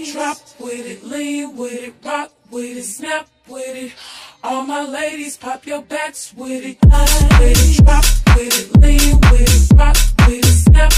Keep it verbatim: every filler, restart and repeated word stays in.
Drop with it, lean with it, rock with it, snap with it. All my ladies, pop your backs with it. With it, drop with it.